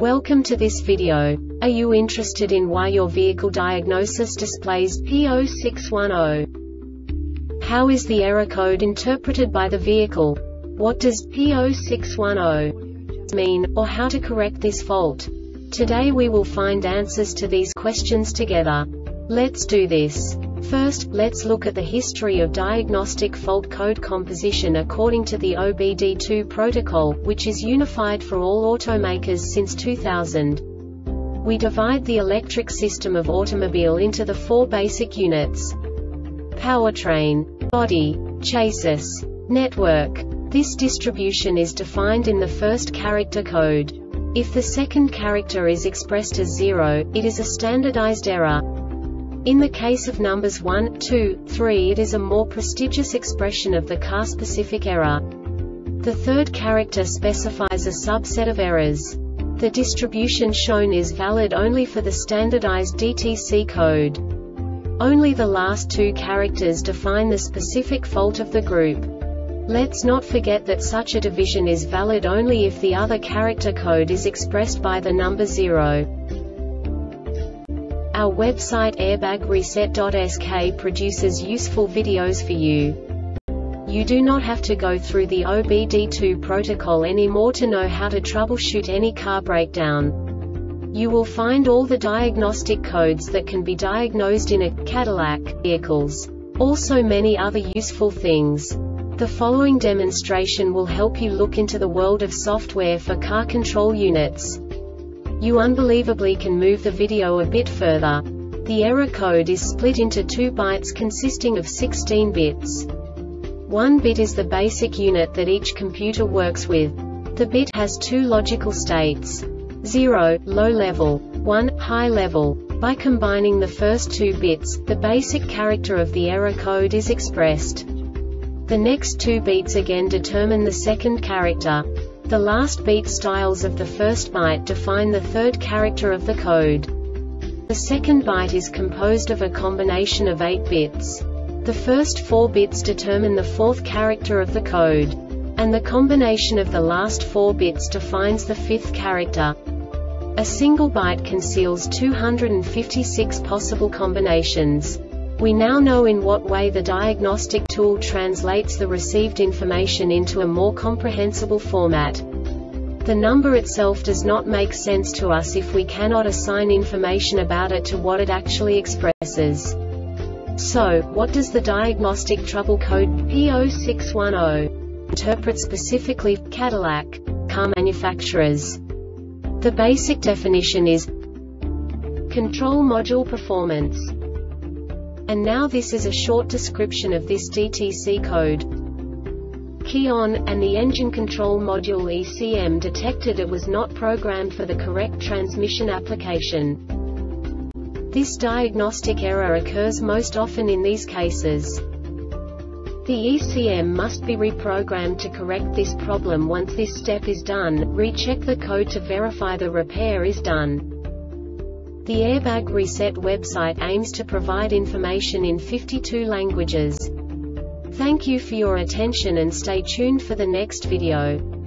Welcome to this video. Are you interested in why your vehicle diagnosis displays P0610? How is the error code interpreted by the vehicle? What does P0610 mean, or how to correct this fault? Today we will find answers to these questions together. Let's do this. First, let's look at the history of diagnostic fault code composition according to the OBD2 protocol, which is unified for all automakers since 2000. We divide the electric system of automobile into the four basic units: powertrain, body, chassis, network. This distribution is defined in the first character code. If the second character is expressed as 0, it is a standardized error. In the case of numbers 1, 2, 3, it is a more prestigious expression of the car-specific error. The third character specifies a subset of errors. The distribution shown is valid only for the standardized DTC code. Only the last two characters define the specific fault of the group. Let's not forget that such a division is valid only if the other character code is expressed by the number 0. Our website airbagreset.sk produces useful videos for you. You do not have to go through the OBD2 protocol anymore to know how to troubleshoot any car breakdown. You will find all the diagnostic codes that can be diagnosed in a Cadillac vehicles. Also many other useful things. The following demonstration will help you look into the world of software for car control units. You unbelievably can move the video a bit further. The error code is split into 2 bytes consisting of 16 bits. 1 bit is the basic unit that each computer works with. The bit has 2 logical states: 0, low level, 1, high level. By combining the first 2 bits, the basic character of the error code is expressed. The next 2 beats again determine the second character. The last beat styles of the first byte define the third character of the code. The second byte is composed of a combination of 8 bits. The first 4 bits determine the fourth character of the code. And the combination of the last 4 bits defines the fifth character. A single byte conceals 256 possible combinations. We now know in what way the diagnostic tool translates the received information into a more comprehensible format. The number itself does not make sense to us if we cannot assign information about it to what it actually expresses. So, what does the diagnostic trouble code P0610 interpret specifically for Cadillac car manufacturers? The basic definition is control module performance. And now this is a short description of this DTC code. Key on, and the engine control module ECM detected it was not programmed for the correct transmission application. This diagnostic error occurs most often in these cases. The ECM must be reprogrammed to correct this problem. Once this step is done, recheck the code to verify the repair is done. The Airbag Reset website aims to provide information in 52 languages. Thank you for your attention and stay tuned for the next video.